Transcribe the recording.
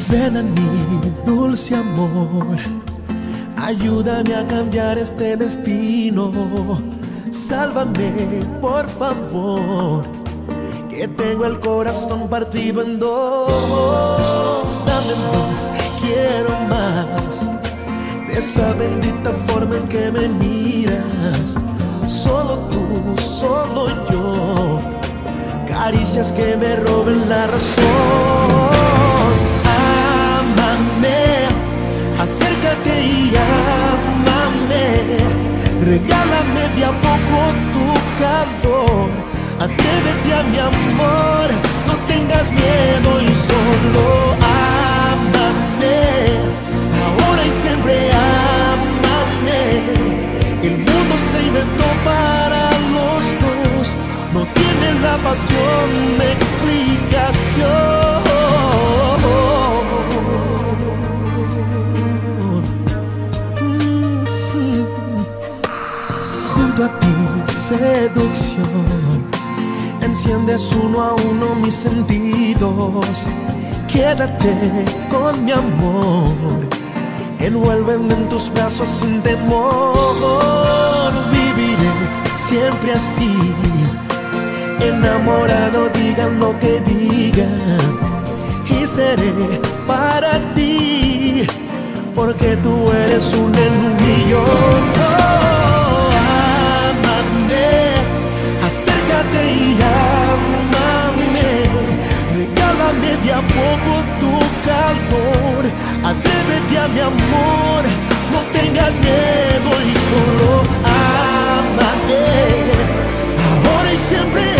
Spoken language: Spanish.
Ven a mí, dulce amor, ayúdame a cambiar este destino. Sálvame, por favor, que tengo el corazón partido en dos. Dame más, quiero más, de esa bendita forma en que me miras. Solo tú, solo yo, caricias que me roben la razón. Acércate y ámame, regálame de a poco tu calor. Atrévete a mi amor, no tengas miedo y solo ámame. Ahora y siempre ámame. El mundo se inventó para los dos, no tiene la pasión explicación. Junto a ti, seducción, enciendes uno a uno mis sentidos. Quédate con mi amor, envuélveme en tus brazos sin temor. Viviré siempre así, enamorado, digan lo que digan, y seré para ti, porque tú eres un en un millón. Acércate y ámame, regálame de a poco tu calor. Atrévete a mi amor, no tengas miedo y solo ámame. Ahora y siempre